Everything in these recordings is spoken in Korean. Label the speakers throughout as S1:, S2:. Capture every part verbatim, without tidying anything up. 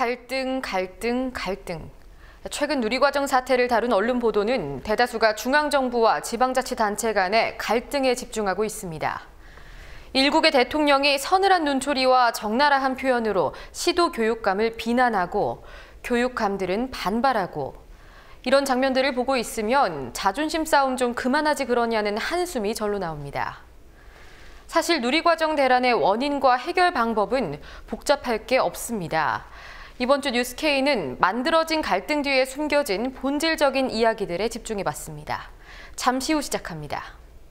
S1: 갈등, 갈등, 갈등. 최근 누리과정 사태를 다룬 언론 보도는 대다수가 중앙정부와 지방자치단체 간의 갈등에 집중하고 있습니다. 일국의 대통령이 서늘한 눈초리와 적나라한 표현으로 시도 교육감을 비난하고 교육감들은 반발하고 이런 장면들을 보고 있으면 자존심 싸움 좀 그만하지 그러냐는 한숨이 절로 나옵니다. 사실 누리과정 대란의 원인과 해결 방법은 복잡할 게 없습니다. 이번 주 뉴스케이는 만들어진 갈등 뒤에 숨겨진 본질적인 이야기들에 집중해봤습니다. 잠시 후 시작합니다.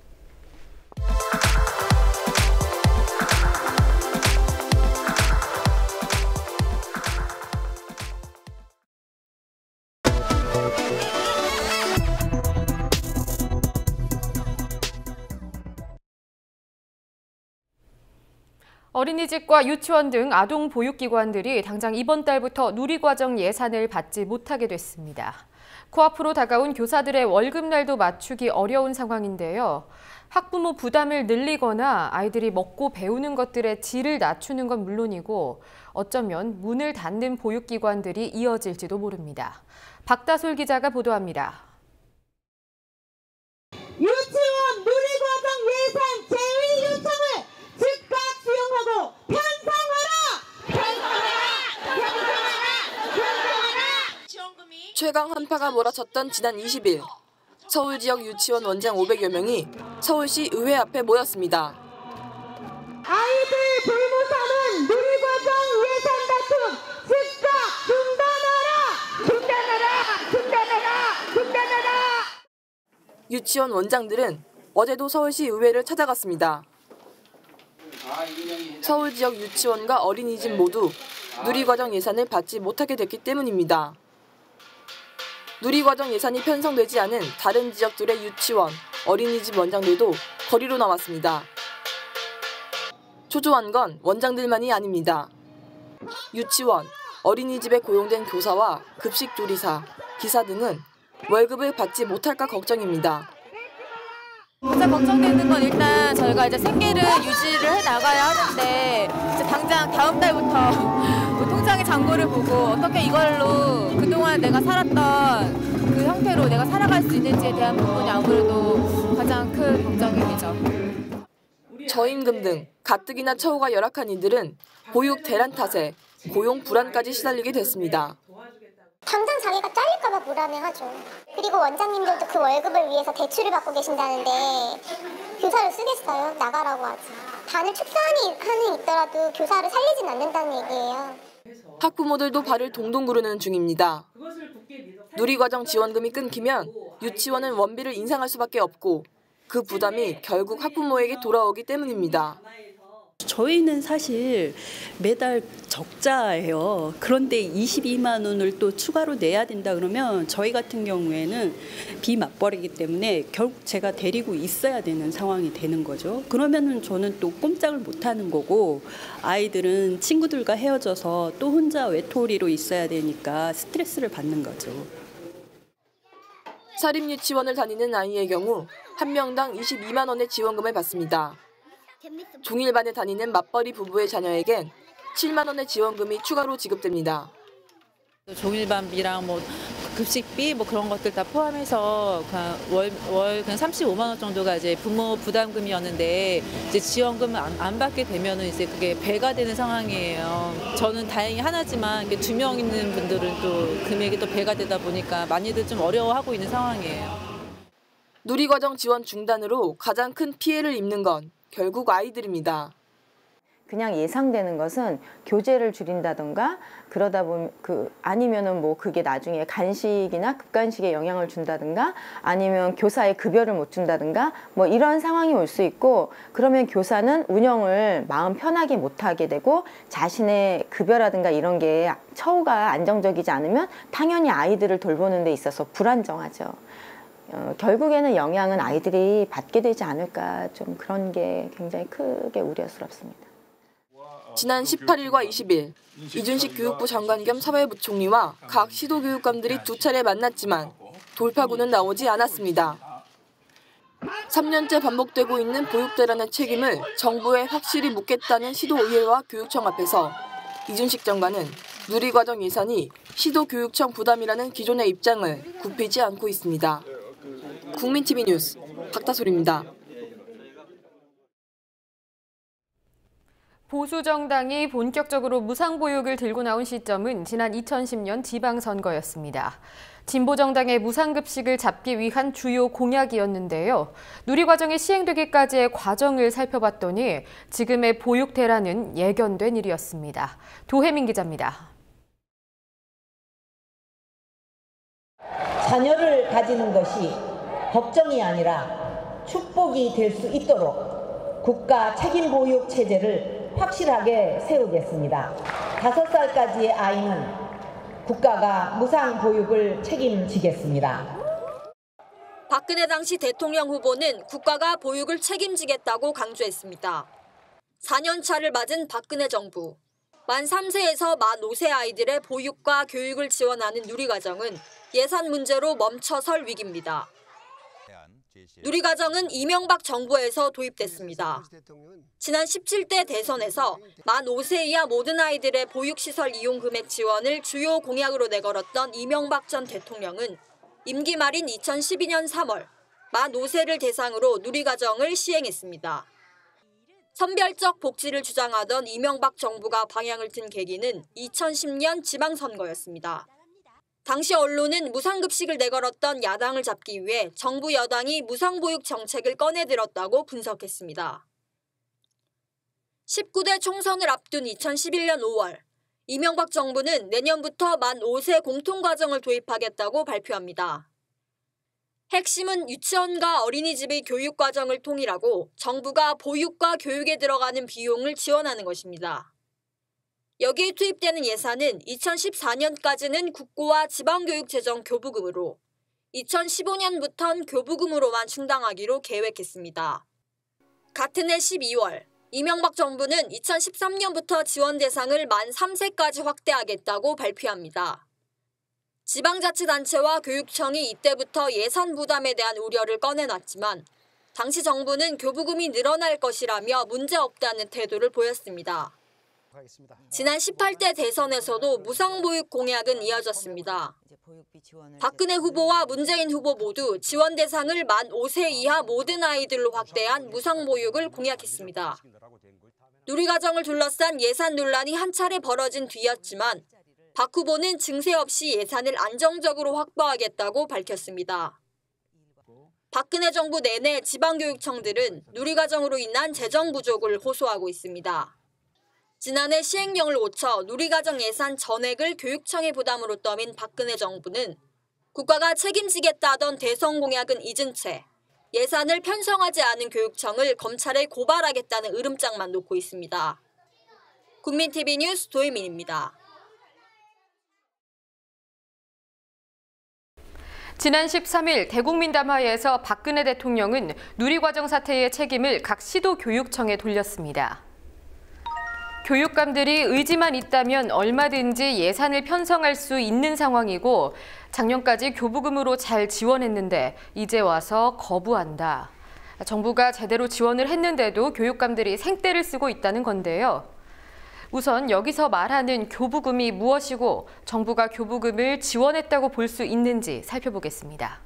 S1: 어린이집과 유치원 등 아동보육기관들이 당장 이번 달부터 누리과정 예산을 받지 못하게 됐습니다. 코앞으로 다가온 교사들의 월급날도 맞추기 어려운 상황인데요. 학부모 부담을 늘리거나 아이들이 먹고 배우는 것들의 질을 낮추는 건 물론이고 어쩌면 문을 닫는 보육기관들이 이어질지도 모릅니다. 박다솔 기자가 보도합니다.
S2: 유치원 누리과정 예산 제외 요청을 즉각 수용하고 편성하라! 편성하라! 편성하라! 편성하라!
S3: 최강 한파가 몰아쳤던 지난 이십 일, 서울 지역 유치원 원장 오백여 명이 서울시 의회 앞에 모였습니다.
S2: 아이들 불무사는 누리과정 예산 다툼 즉각 중단하라! 중단하라! 중단하라! 중단하라!
S3: 유치원 원장들은 어제도 서울시 의회를 찾아갔습니다. 서울 지역 유치원과 어린이집 모두 누리과정 예산을 받지 못하게 됐기 때문입니다. 누리과정 예산이 편성되지 않은 다른 지역들의 유치원, 어린이집 원장들도 거리로 나왔습니다. 초조한 건 원장들만이 아닙니다. 유치원, 어린이집에 고용된 교사와 급식 조리사, 기사 등은 월급을 받지 못할까 걱정입니다.
S4: 가장 걱정되는 건 일단 저희가 이제 생계를 유지를 해 나가야 하는데 이제 당장 다음 달부터 통장의 잔고를 보고 어떻게 이걸로 그동안 내가 살았던 그 형태로 내가 살아갈 수 있는지에 대한 부분이 아무래도 가장 큰 걱정이죠.
S3: 저임금 등 가뜩이나 처우가 열악한 이들은 보육 대란 탓에 고용 불안까지 시달리게 됐습니다.
S5: 당장 자기가 잘릴까 봐 불안해하죠. 그리고 원장님들도 그 월급을 위해서 대출을 받고 계신다는데 교사를 쓰겠어요? 나가라고 하지. 반을 축소하는 한이 있더라도 교사를 살리진 않는다는 얘기예요.
S3: 학부모들도 발을 동동 구르는 중입니다. 누리과정 지원금이 끊기면 유치원은 원비를 인상할 수밖에 없고 그 부담이 결국 학부모에게 돌아오기 때문입니다.
S6: 저희는 사실 매달 적자예요. 그런데 이십이만 원을 또 추가로 내야 된다 그러면 저희 같은 경우에는 비맞벌이기 때문에 결국 제가 데리고 있어야 되는 상황이 되는 거죠. 그러면은 저는 또 꼼짝을 못 하는 거고 아이들은 친구들과 헤어져서 또 혼자 외톨이로 있어야 되니까 스트레스를 받는 거죠.
S3: 사립유치원을 다니는 아이의 경우 한 명당 이십이만 원의 지원금을 받습니다. 종일반에 다니는 맞벌이 부부의 자녀에겐 칠만 원의 지원금이 추가로 지급됩니다.
S4: 종일반비랑 뭐 급식비 뭐 그런 것들 다 포함해서 월, 월 그냥 삼십오만 원 정도가 이제 부모 부담금이었는데 이제 지원금을 안, 안 받게 되면은 이제 그게 배가 되는 상황이에요. 저는 다행히 하나지만 두 명 있는 분들은 또 금액이 또 배가 되다 보니까 많이들 좀 어려워하고 있는 상황이에요.
S3: 누리과정 지원 중단으로 가장 큰 피해를 입는 건 결국 아이들입니다.
S7: 그냥 예상되는 것은 교재를 줄인다던가 그러다 보면 그 아니면은 뭐 그게 나중에 간식이나 급간식에 영향을 준다든가 아니면 교사의 급여를 못 준다든가 뭐 이런 상황이 올 수 있고 그러면 교사는 운영을 마음 편하게 못 하게 되고 자신의 급여라든가 이런 게 처우가 안정적이지 않으면 당연히 아이들을 돌보는 데 있어서 불안정하죠. 어, 결국에는 영향은 아이들이 받게 되지 않을까 좀 그런 게 굉장히 크게 우려스럽습니다.
S3: 지난 십팔 일과 이십 일 이준식 교육부 장관 겸 사회부총리와 각 시도교육감들이 두 차례 만났지만 돌파구는 나오지 않았습니다. 삼 년째 반복되고 있는 보육대란의 책임을 정부에 확실히 묻겠다는 시도의회와 교육청 앞에서 이준식 장관은 누리과정 예산이 시도교육청 부담이라는 기존의 입장을 굽히지 않고 있습니다. 국민티비 뉴스 박다솔입니다.
S1: 보수 정당이 본격적으로 무상보육을 들고 나온 시점은 지난 이천십 년 지방선거였습니다. 진보 정당의 무상급식을 잡기 위한 주요 공약이었는데요. 누리과정이 시행되기까지의 과정을 살펴봤더니 지금의 보육 대란은 예견된 일이었습니다. 도혜민 기자입니다.
S8: 자녀를 가지는 것이 걱정이 아니라 축복이 될 수 있도록 국가 책임 보육 체제를 확실하게 세우겠습니다. 다섯 살까지의 아이는 국가가 무상 보육을 책임지겠습니다.
S3: 박근혜 당시 대통령 후보는 국가가 보육을 책임지겠다고 강조했습니다. 사 년 차를 맞은 박근혜 정부. 만 삼 세에서 만 오 세 아이들의 보육과 교육을 지원하는 누리과정은 예산 문제로 멈춰설 위기입니다. 누리과정은 이명박 정부에서 도입됐습니다. 지난 십칠 대 대선에서 만 오 세 이하 모든 아이들의 보육시설 이용 금액 지원을 주요 공약으로 내걸었던 이명박 전 대통령은 임기 말인 이천십이 년 삼월 만 오 세를 대상으로 누리과정을 시행했습니다. 선별적 복지를 주장하던 이명박 정부가 방향을 튼 계기는 이천십 년 지방선거였습니다. 당시 언론은 무상급식을 내걸었던 야당을 잡기 위해 정부 여당이 무상보육 정책을 꺼내들었다고 분석했습니다. 십구 대 총선을 앞둔 이천십일 년 오월, 이명박 정부는 내년부터 만 오 세 공통과정을 도입하겠다고 발표합니다. 핵심은 유치원과 어린이집의 교육과정을 통일하고 정부가 보육과 교육에 들어가는 비용을 지원하는 것입니다. 여기에 투입되는 예산은 이천십사 년까지는 국고와 지방교육재정 교부금으로, 이천십오 년부터는 교부금으로만 충당하기로 계획했습니다. 같은 해 십이 월, 이명박 정부는 이천십삼 년부터 지원 대상을 만 삼 세까지 확대하겠다고 발표합니다. 지방자치단체와 교육청이 이때부터 예산 부담에 대한 우려를 꺼내놨지만 당시 정부는 교부금이 늘어날 것이라며 문제없다는 태도를 보였습니다. 지난 십팔 대 대선에서도 무상보육 공약은 이어졌습니다. 박근혜 후보와 문재인 후보 모두 지원 대상을 만 오 세 이하 모든 아이들로 확대한 무상보육을 공약했습니다. 누리과정을 둘러싼 예산 논란이 한 차례 벌어진 뒤였지만 박 후보는 증세 없이 예산을 안정적으로 확보하겠다고 밝혔습니다. 박근혜 정부 내내 지방교육청들은 누리과정으로 인한 재정 부족을 호소하고 있습니다. 지난해 시행령을 고쳐 누리과정 예산 전액을 교육청의 부담으로 떠민 박근혜 정부는 국가가 책임지겠다던 대선 공약은 잊은 채 예산을 편성하지 않은 교육청을 검찰에 고발하겠다는 으름장만 놓고 있습니다. 국민티비 뉴스 도혜민입니다.
S1: 지난 십삼 일 대국민담화에서 박근혜 대통령은 누리과정 사태의 책임을 각 시도교육청에 돌렸습니다. 교육감들이 의지만 있다면 얼마든지 예산을 편성할 수 있는 상황이고 작년까지 교부금으로 잘 지원했는데 이제 와서 거부한다. 정부가 제대로 지원을 했는데도 교육감들이 생떼를 쓰고 있다는 건데요. 우선 여기서 말하는 교부금이 무엇이고 정부가 교부금을 지원했다고 볼 수 있는지 살펴보겠습니다.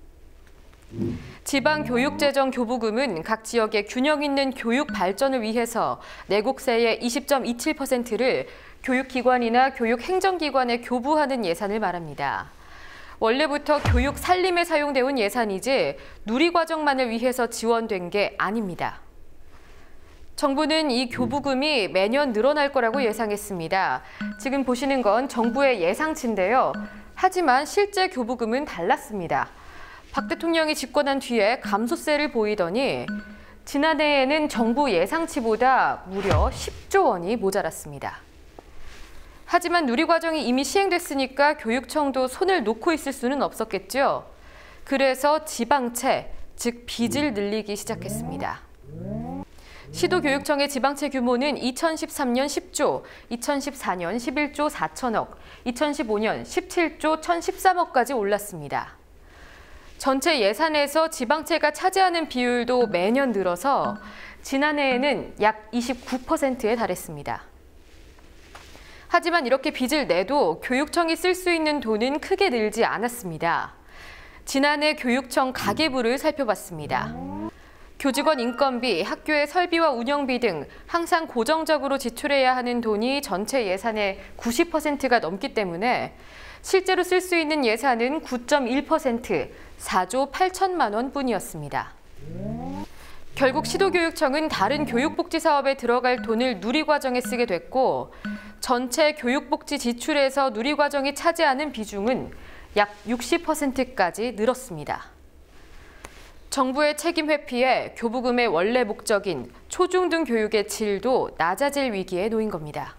S1: 지방교육재정 교부금은 각 지역의 균형 있는 교육 발전을 위해서 내국세의 이십 점 이칠 퍼센트를 교육기관이나 교육행정기관에 교부하는 예산을 말합니다. 원래부터 교육 살림에 사용되온 예산이지 누리과정만을 위해서 지원된 게 아닙니다. 정부는 이 교부금이 매년 늘어날 거라고 예상했습니다. 지금 보시는 건 정부의 예상치인데요. 하지만 실제 교부금은 달랐습니다. 박 대통령이 집권한 뒤에 감소세를 보이더니 지난해에는 정부 예상치보다 무려 십조 원이 모자랐습니다. 하지만 누리과정이 이미 시행됐으니까 교육청도 손을 놓고 있을 수는 없었겠죠. 그래서 지방채, 즉 빚을 늘리기 시작했습니다. 시도교육청의 지방채 규모는 이천십삼 년 십조, 이천십사 년 십일조 사천억, 이천십오 년 십칠조 천십삼억까지 올랐습니다. 전체 예산에서 지방채가 차지하는 비율도 매년 늘어서 지난해에는 약 이십구 퍼센트에 달했습니다. 하지만 이렇게 빚을 내도 교육청이 쓸 수 있는 돈은 크게 늘지 않았습니다. 지난해 교육청 가계부를 살펴봤습니다. 교직원 인건비, 학교의 설비와 운영비 등 항상 고정적으로 지출해야 하는 돈이 전체 예산의 구십 퍼센트가 넘기 때문에 실제로 쓸 수 있는 예산은 구 점 일 퍼센트, 사조 팔천만 원뿐이었습니다. 결국 시도교육청은 다른 교육복지 사업에 들어갈 돈을 누리과정에 쓰게 됐고 전체 교육복지 지출에서 누리과정이 차지하는 비중은 약 육십 퍼센트까지 늘었습니다. 정부의 책임 회피에 교부금의 원래 목적인 초중등 교육의 질도 낮아질 위기에 놓인 겁니다.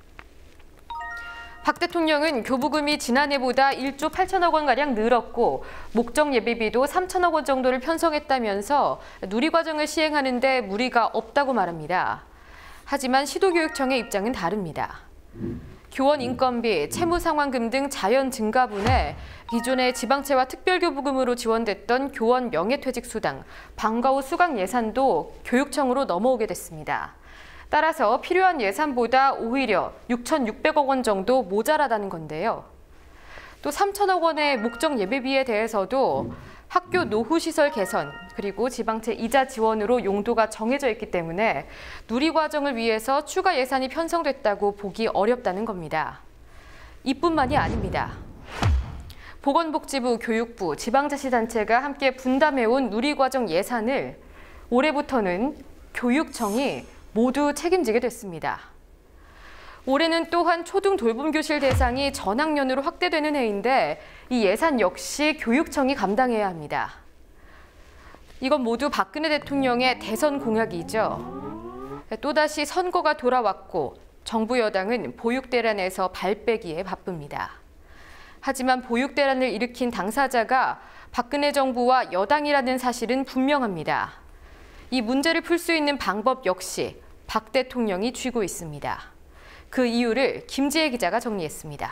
S1: 박 대통령은 교부금이 지난해보다 일조 팔천억 원가량 늘었고 목적 예비비도 삼천억 원 정도를 편성했다면서 누리과정을 시행하는 데 무리가 없다고 말합니다. 하지만 시도교육청의 입장은 다릅니다. 교원 인건비, 채무상환금 등 자연 증가분에 기존의 지방채와 특별교부금으로 지원됐던 교원 명예퇴직수당, 방과 후 수강 예산도 교육청으로 넘어오게 됐습니다. 따라서 필요한 예산보다 오히려 육천육백억 원 정도 모자라다는 건데요. 또 삼천억 원의 목적 예비비에 대해서도 학교 노후시설 개선 그리고 지방채 이자 지원으로 용도가 정해져 있기 때문에 누리과정을 위해서 추가 예산이 편성됐다고 보기 어렵다는 겁니다. 이뿐만이 아닙니다. 보건복지부, 교육부, 지방자치단체가 함께 분담해온 누리과정 예산을 올해부터는 교육청이 모두 책임지게 됐습니다. 올해는 또한 초등 돌봄교실 대상이 전학년으로 확대되는 해인데 이 예산 역시 교육청이 감당해야 합니다. 이건 모두 박근혜 대통령의 대선 공약이죠. 또다시 선거가 돌아왔고 정부 여당은 보육대란에서 발 빼기에 바쁩니다. 하지만 보육대란을 일으킨 당사자가 박근혜 정부와 여당이라는 사실은 분명합니다. 이 문제를 풀 수 있는 방법 역시 박 대통령이 쥐고 있습니다. 그 이유를 김지혜 기자가 정리했습니다.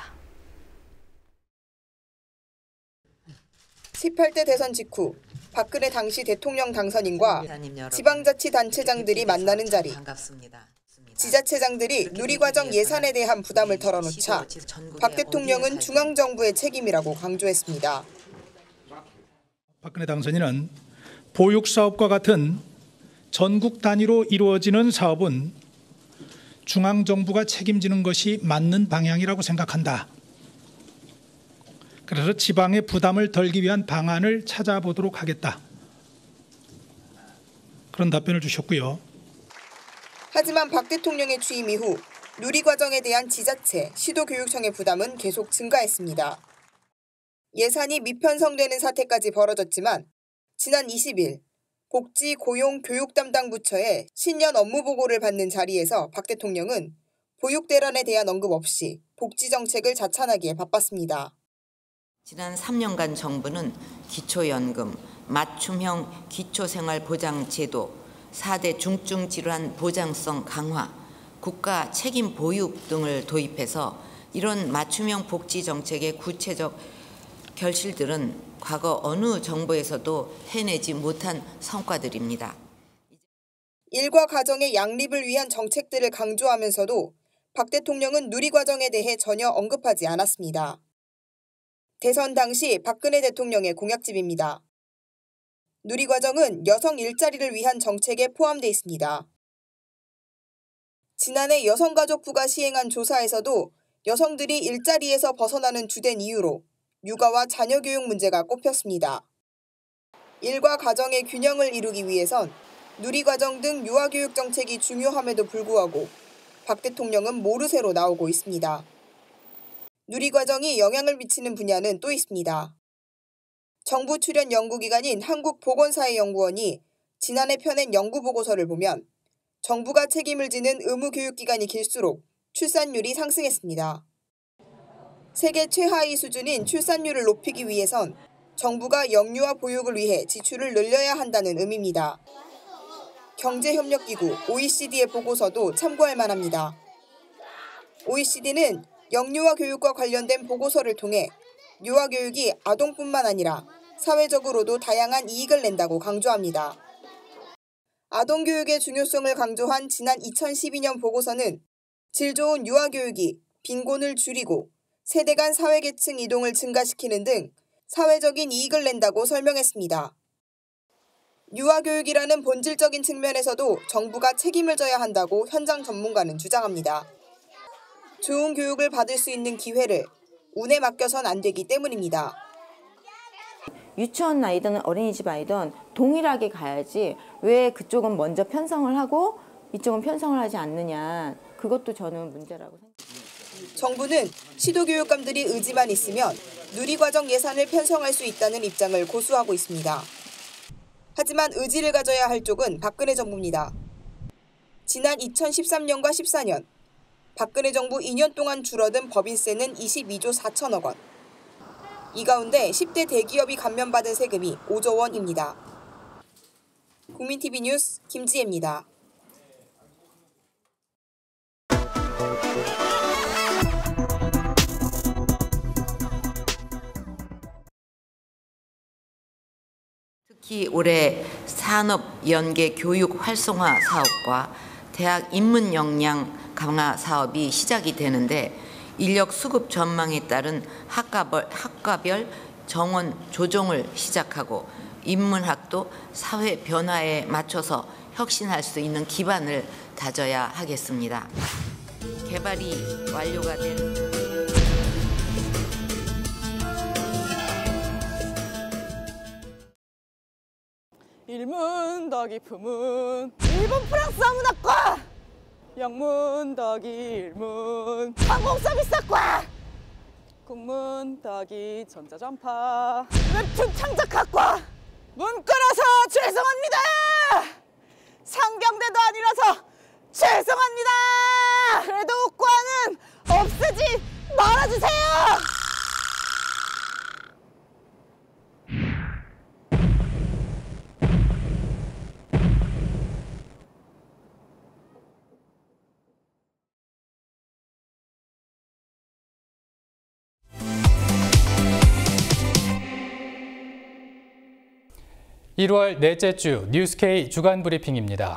S3: 십팔 대 대선 직후 박근혜 당시 대통령 당선인과 지방자치단체장들이 만나는 자리. 지자체장들이 누리과정 예산에 대한 부담을 털어놓자 박 대통령은 중앙정부의 책임이라고 강조했습니다.
S9: 박근혜 당선인은 보육사업과 같은 전국 단위로 이루어지는 사업은 중앙정부가 책임지는 것이 맞는 방향이라고 생각한다. 그래서 지방의 부담을 덜기 위한 방안을 찾아보도록 하겠다. 그런 답변을 주셨고요.
S3: 하지만 박 대통령의 취임 이후 누리과정에 대한 지자체, 시도교육청의 부담은 계속 증가했습니다. 예산이 미편성되는 사태까지 벌어졌지만 지난 이십 일 복지, 고용, 교육 담당 부처의 신년 업무 보고를 받는 자리에서 박 대통령은 보육대란에 대한 언급 없이 복지 정책을 자찬하기에 바빴습니다.
S10: 지난 삼 년간 정부는 기초연금, 맞춤형 기초생활보장제도, 사 대 중증 질환 보장성 강화, 국가 책임 보육 등을 도입해서 이런 맞춤형 복지 정책의 구체적 결실들은 과거 어느 정부에서도 해내지 못한 성과들입니다.
S3: 일과 가정의 양립을 위한 정책들을 강조하면서도 박 대통령은 누리과정에 대해 전혀 언급하지 않았습니다. 대선 당시 박근혜 대통령의 공약집입니다. 누리과정은 여성 일자리를 위한 정책에 포함돼 있습니다. 지난해 여성가족부가 시행한 조사에서도 여성들이 일자리에서 벗어나는 주된 이유로 육아와 자녀교육 문제가 꼽혔습니다. 일과 가정의 균형을 이루기 위해선 누리과정 등 유아교육 정책이 중요함에도 불구하고 박 대통령은 모르쇠로 나오고 있습니다. 누리과정이 영향을 미치는 분야는 또 있습니다. 정부 출연 연구기관인 한국보건사회연구원이 지난해 펴낸 연구보고서를 보면 정부가 책임을 지는 의무교육기간이 길수록 출산율이 상승했습니다. 세계 최하위 수준인 출산율을 높이기 위해선 정부가 영유아 보육을 위해 지출을 늘려야 한다는 의미입니다. 경제협력기구 오이시디의 보고서도 참고할 만합니다. 오이시디는 영유아 교육과 관련된 보고서를 통해 유아교육이 아동뿐만 아니라 사회적으로도 다양한 이익을 낸다고 강조합니다. 아동교육의 중요성을 강조한 지난 이천십이 년 보고서는 질 좋은 유아교육이 빈곤을 줄이고 세대 간 사회계층 이동을 증가시키는 등 사회적인 이익을 낸다고 설명했습니다. 유아교육이라는 본질적인 측면에서도 정부가 책임을 져야 한다고 현장 전문가는 주장합니다. 좋은 교육을 받을 수 있는 기회를 운에 맡겨선 안 되기 때문입니다.
S7: 유치원 아이든 어린이집 아이든 동일하게 가야지 왜 그쪽은 먼저 편성을 하고 이쪽은 편성을 하지 않느냐. 그것도 저는 문제라고 생각합니다.
S3: 정부는 시도교육감들이 의지만 있으면 누리과정 예산을 편성할 수 있다는 입장을 고수하고 있습니다. 하지만 의지를 가져야 할 쪽은 박근혜 정부입니다. 지난 이천십삼 년과 십사 년, 박근혜 정부 이 년 동안 줄어든 법인세는 이십이조 사천억 원. 이 가운데 십 대 대기업이 감면받은 세금이 오조 원입니다. 국민티비 뉴스 김지혜입니다.
S10: 특히 올해 산업연계 교육 활성화 사업과 대학 인문 역량 강화 사업이 시작이 되는데 인력 수급 전망에 따른 학과별, 학과별 정원 조정을 시작하고 인문학도 사회 변화에 맞춰서 혁신할 수 있는 기반을 다져야 하겠습니다. 개발이 완료가 된
S11: 일문 더하기 품은 일본 프랑스 문학과, 영문 더하기 일문 항공서비스학과, 국문 더하기 전자전파 웹툰 창작학과. 문과라서 죄송합니다. 상경대도 아니라서 죄송합니다. 그래도 과는 없애지 말아주세요.
S12: 일월 넷째 주 뉴스케이 주간 브리핑입니다.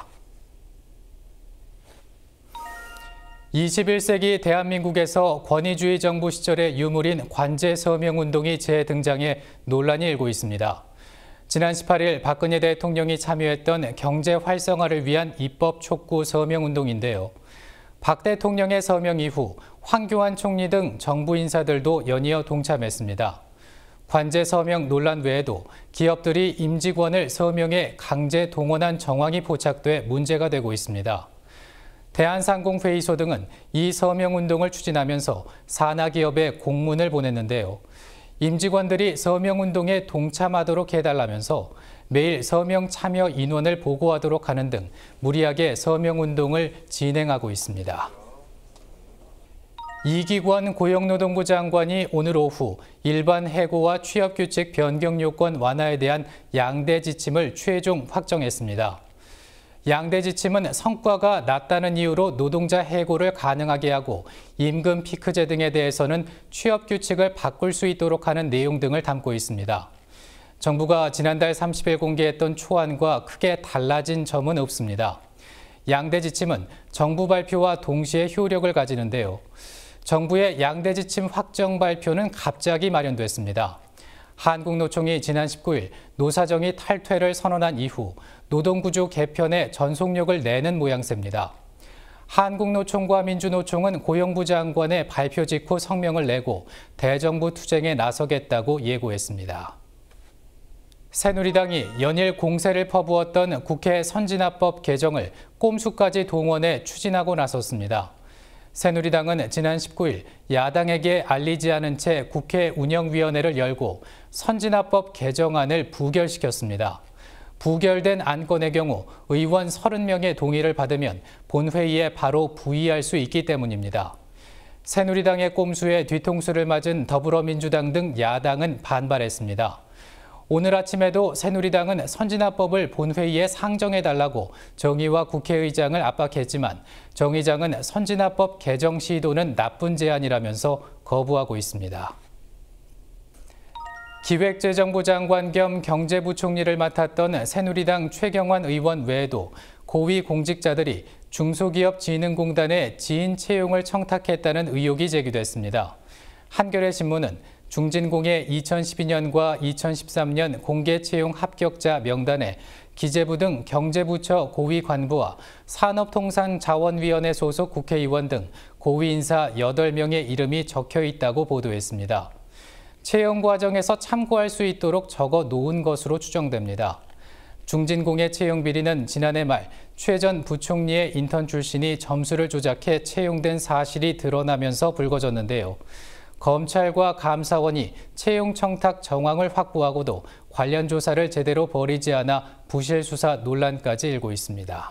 S12: 이십일 세기 대한민국에서 권위주의 정부 시절의 유물인 관제 서명운동이 재등장해 논란이 일고 있습니다. 지난 십팔 일 박근혜 대통령이 참여했던 경제 활성화를 위한 입법 촉구 서명운동인데요. 박 대통령의 서명 이후 황교안 총리 등 정부 인사들도 연이어 동참했습니다. 관제 서명 논란 외에도 기업들이 임직원을 서명에 강제 동원한 정황이 포착돼 문제가 되고 있습니다. 대한상공회의소 등은 이 서명운동을 추진하면서 산하기업에 공문을 보냈는데요. 임직원들이 서명운동에 동참하도록 해달라면서 매일 서명 참여 인원을 보고하도록 하는 등 무리하게 서명운동을 진행하고 있습니다. 이기권 고용노동부 장관이 오늘 오후 일반 해고와 취업규칙 변경 요건 완화에 대한 양대 지침을 최종 확정했습니다. 양대 지침은 성과가 낮다는 이유로 노동자 해고를 가능하게 하고 임금 피크제 등에 대해서는 취업규칙을 바꿀 수 있도록 하는 내용 등을 담고 있습니다. 정부가 지난달 삼십 일 공개했던 초안과 크게 달라진 점은 없습니다. 양대 지침은 정부 발표와 동시에 효력을 가지는데요. 정부의 양대 지침 확정 발표는 갑자기 마련됐습니다. 한국노총이 지난 십구 일 노사정이 탈퇴를 선언한 이후 노동구조 개편에 전속력을 내는 모양새입니다. 한국노총과 민주노총은 고용부 장관의 발표 직후 성명을 내고 대정부 투쟁에 나서겠다고 예고했습니다. 새누리당이 연일 공세를 퍼부었던 국회 선진화법 개정을 꼼수까지 동원해 추진하고 나섰습니다. 새누리당은 지난 십구 일 야당에게 알리지 않은 채 국회 운영위원회를 열고 선진화법 개정안을 부결시켰습니다. 부결된 안건의 경우 의원 서른 명의 동의를 받으면 본회의에 바로 부의할 수 있기 때문입니다. 새누리당의 꼼수에 뒤통수를 맞은 더불어민주당 등 야당은 반발했습니다. 오늘 아침에도 새누리당은 선진화법을 본회의에 상정해달라고 정의와 국회의장을 압박했지만 정 의장은 선진화법 개정 시도는 나쁜 제안이라면서 거부하고 있습니다. 기획재정부 장관 겸 경제부총리를 맡았던 새누리당 최경환 의원 외에도 고위 공직자들이 중소기업진흥공단에 지인 채용을 청탁했다는 의혹이 제기됐습니다. 한겨레 신문은 중진공의 이천십이 년과 이천십삼 년 공개 채용 합격자 명단에 기재부 등 경제부처 고위 관부와 산업통상자원위원회 소속 국회의원 등 고위 인사 여덟 명의 이름이 적혀 있다고 보도했습니다. 채용 과정에서 참고할 수 있도록 적어 놓은 것으로 추정됩니다. 중진공의 채용 비리는 지난해 말 최 전 부총리의 인턴 출신이 점수를 조작해 채용된 사실이 드러나면서 불거졌는데요. 검찰과 감사원이 채용 청탁 정황을 확보하고도 관련 조사를 제대로 벌이지 않아 부실 수사 논란까지 일고 있습니다.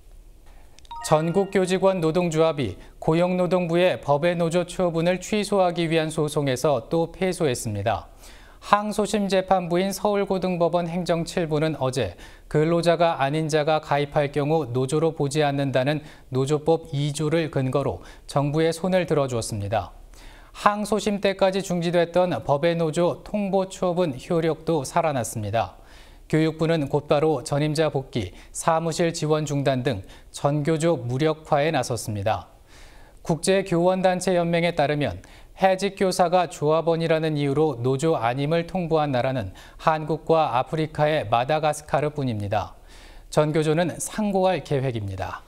S12: 전국교직원 노동조합이 고용노동부의 법의 노조 처분을 취소하기 위한 소송에서 또 패소했습니다. 항소심 재판부인 서울고등법원 행정 칠 부는 어제 근로자가 아닌 자가 가입할 경우 노조로 보지 않는다는 노조법 이 조를 근거로 정부의 손을 들어주었습니다. 항소심 때까지 중지됐던 법의 노조 통보 처분 효력도 살아났습니다. 교육부는 곧바로 전임자 복귀, 사무실 지원 중단 등 전교조 무력화에 나섰습니다. 국제교원단체연맹에 따르면 해직 교사가 조합원이라는 이유로 노조 아님을 통보한 나라는 한국과 아프리카의 마다가스카르뿐입니다. 전교조는 상고할 계획입니다.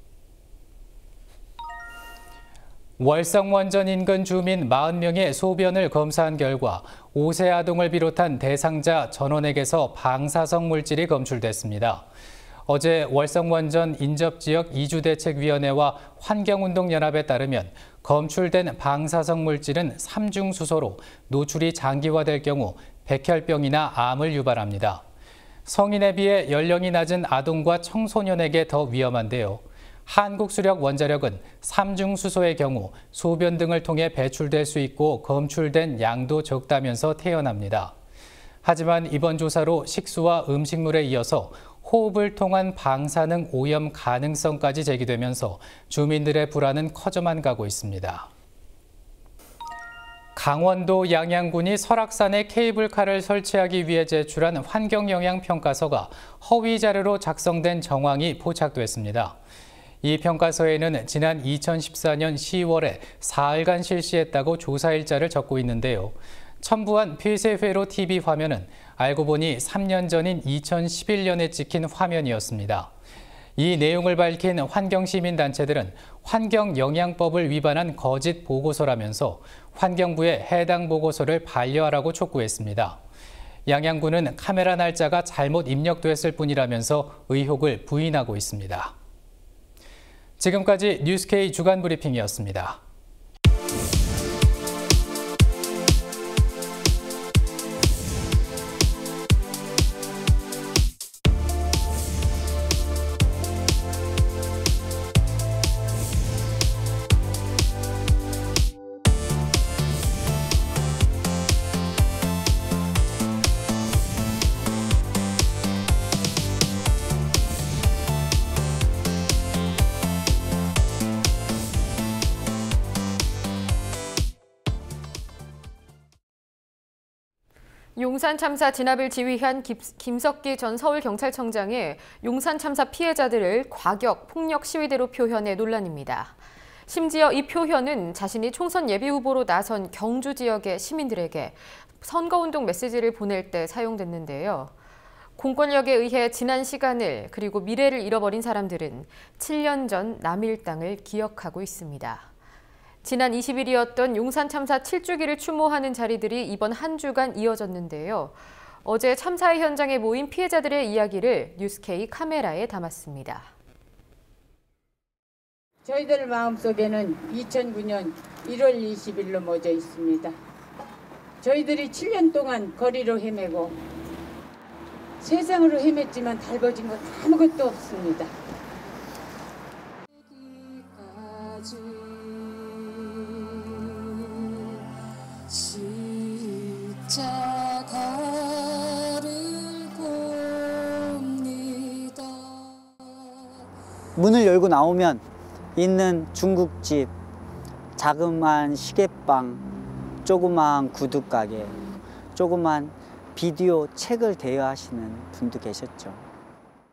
S12: 월성 원전 인근 주민 사십 명의 소변을 검사한 결과 오 세 아동을 비롯한 대상자 전원에게서 방사성 물질이 검출됐습니다. 어제 월성 원전 인접지역 이주대책위원회와 환경운동연합에 따르면 검출된 방사성 물질은 삼중수소로 노출이 장기화될 경우 백혈병이나 암을 유발합니다. 성인에 비해 연령이 낮은 아동과 청소년에게 더 위험한데요. 한국수력 원자력은 삼중수소의 경우 소변 등을 통해 배출될 수 있고 검출된 양도 적다면서 태연합니다. 하지만 이번 조사로 식수와 음식물에 이어서 호흡을 통한 방사능 오염 가능성까지 제기되면서 주민들의 불안은 커져만 가고 있습니다. 강원도 양양군이 설악산에 케이블카를 설치하기 위해 제출한 환경영향평가서가 허위 자료로 작성된 정황이 포착됐습니다. 이 평가서에는 지난 이천십사 년 시월에 사흘간 실시했다고 조사 일자를 적고 있는데요. 첨부한 폐쇄회로 티비 화면은 알고 보니 삼 년 전인 이천십일 년에 찍힌 화면이었습니다. 이 내용을 밝힌 환경시민단체들은 환경영향법을 위반한 거짓 보고서라면서 환경부에 해당 보고서를 반려하라고 촉구했습니다. 양양군은 카메라 날짜가 잘못 입력됐을 뿐이라면서 의혹을 부인하고 있습니다. 지금까지 뉴스케이 주간 브리핑이었습니다.
S1: 용산 참사 진압을 지휘한 김석기 전 서울경찰청장이 용산 참사 피해자들을 과격 폭력 시위대로 표현해 논란입니다. 심지어 이 표현은 자신이 총선 예비후보로 나선 경주 지역의 시민들에게 선거운동 메시지를 보낼 때 사용됐는데요. 공권력에 의해 지난 시간을 그리고 미래를 잃어버린 사람들은 칠 년 전 남일당을 기억하고 있습니다. 지난 이십 일이었던 용산 참사 칠 주기를 추모하는 자리들이 이번 한 주간 이어졌는데요. 어제 참사의 현장에 모인 피해자들의 이야기를 뉴스케이 카메라에 담았습니다.
S13: 저희들 마음속에는 이천구 년 일월 이십일로 멎어 있습니다. 저희들이 칠 년 동안 거리로 헤매고 세상으로 헤맸지만 달궈진 건 아무것도 없습니다.
S14: 문을 열고 나오면 있는 중국집, 자그마한 시계방, 조그마한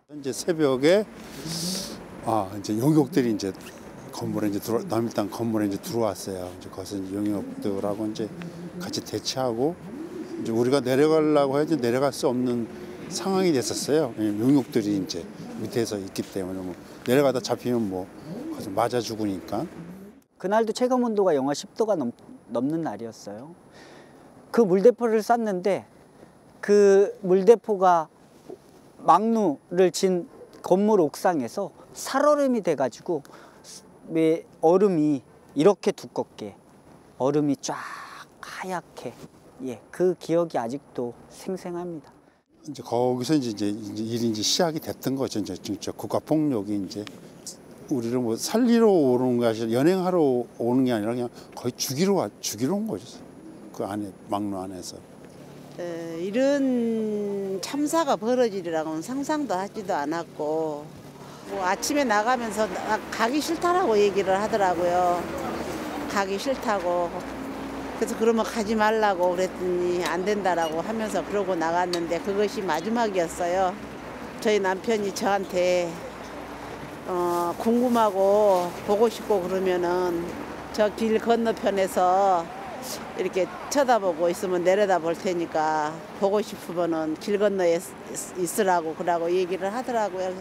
S15: 이제 새벽에 아 이제 용역들이 이제 건물에 이제 들어 남일당 건물에 이제 들어왔어요. 이제 거기서 이제 용역들하고 이제 같이 대치하고 이제 우리가 내려가려고 해도 내려갈 수 없는 상황이 됐었어요. 용역들이 이제 밑에서 있기 때문에 뭐 내려가다 잡히면 뭐 거기서 맞아 죽으니까.
S14: 그날도 체감 온도가 영하 십 도가 넘, 넘는 날이었어요. 그 물대포를 쐈는데 그 물대포가 망루를 진 건물 옥상에서 살얼음이 돼가지고 왜 얼음이 이렇게 두껍게 얼음이 쫙 하얗게 예, 그 기억이 아직도 생생합니다.
S15: 이제 거기서 이제 이제 일이 이제 시작이 됐던 거죠. 이제 진짜 국가폭력이 이제 우리를 뭐 살리러 오는 것이 연행하러 오는 게 아니라 그냥 거의 죽이러 와 죽이러 온 거죠. 그 안에 막루 안에서.
S16: 에, 이런 참사가 벌어지리라고는 상상도 하지도 않았고 뭐 아침에 나가면서 나, 가기 싫다라고 얘기를 하더라고요. 가기 싫다고. 그래서 그러면 가지 말라고 그랬더니 안 된다라고 하면서 그러고 나갔는데 그것이 마지막이었어요. 저희 남편이 저한테 어, 궁금하고 보고 싶고 그러면은 저 길 건너편에서 이렇게 쳐다보고 있으면 내려다 볼 테니까 보고 싶으면은 길 건너에 있으라고 그러고 얘기를 하더라고요.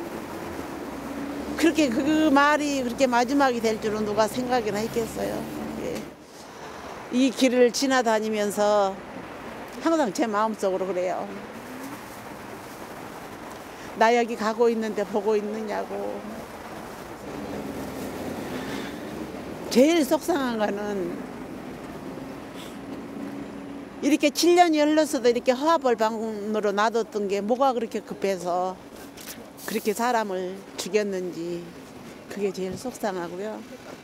S16: 그렇게 그 말이 그렇게 마지막이 될 줄은 누가 생각이나 했겠어요. 예. 이 길을 지나다니면서 항상 제 마음속으로 그래요. 나 여기 가고 있는데 보고 있느냐고. 제일 속상한 거는 이렇게 칠 년이 흘렀어도 이렇게 화벌방으로 놔뒀던 게 뭐가 그렇게 급해서 그렇게 사람을 죽였는지 그게 제일 속상하고요.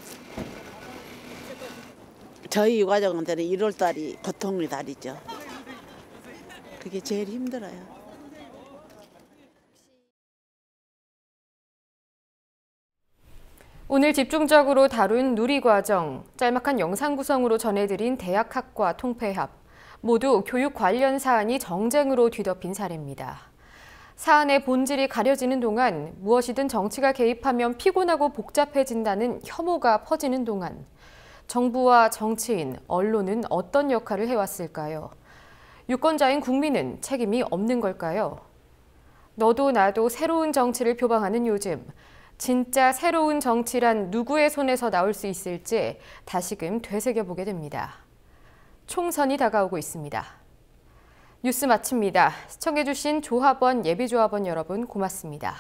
S16: 저희 유가족한테는 일월 달이 고통의 달이죠. 그게 제일 힘들어요.
S1: 오늘 집중적으로 다룬 누리과정, 짤막한 영상 구성으로 전해드린 대학학과 통폐합, 모두 교육 관련 사안이 정쟁으로 뒤덮인 사례입니다. 사안의 본질이 가려지는 동안 무엇이든 정치가 개입하면 피곤하고 복잡해진다는 혐오가 퍼지는 동안 정부와 정치인, 언론은 어떤 역할을 해왔을까요? 유권자인 국민은 책임이 없는 걸까요? 너도 나도 새로운 정치를 표방하는 요즘, 진짜 새로운 정치란 누구의 손에서 나올 수 있을지 다시금 되새겨보게 됩니다. 총선이 다가오고 있습니다. 뉴스 마칩니다. 시청해주신 조합원, 예비조합원 여러분 고맙습니다.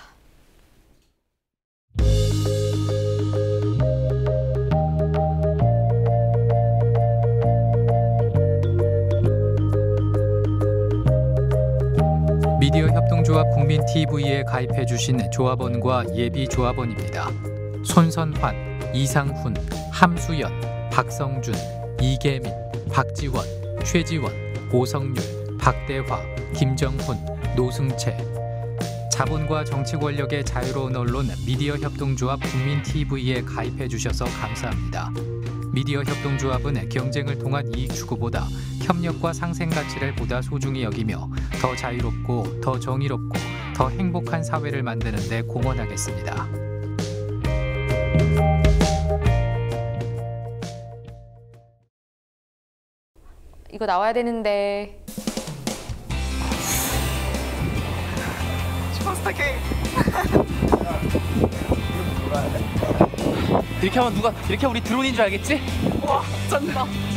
S12: 미디어 협동조합 국민티비에 가입해주신 조합원과 예비조합원입니다. 손선환, 이상훈, 함수연, 박성준, 이계민, 박지원, 최지원, 오성률, 박대화, 김정훈, 노승채. 자본과 정치 권력의 자유로운 언론 미디어 협동조합 국민티비에 가입해 주셔서 감사합니다. 미디어 협동조합은 경쟁을 통한 이익 추구보다 협력과 상생 가치를 보다 소중히 여기며 더 자유롭고 더 정의롭고 더 행복한 사회를 만드는 데 공헌하겠습니다.
S1: 이거 나와야 되는데.
S17: 슈퍼스타K. 이렇게 하면 누가 이렇게 하면 우리 드론인 줄 알겠지? 와, 쩐다.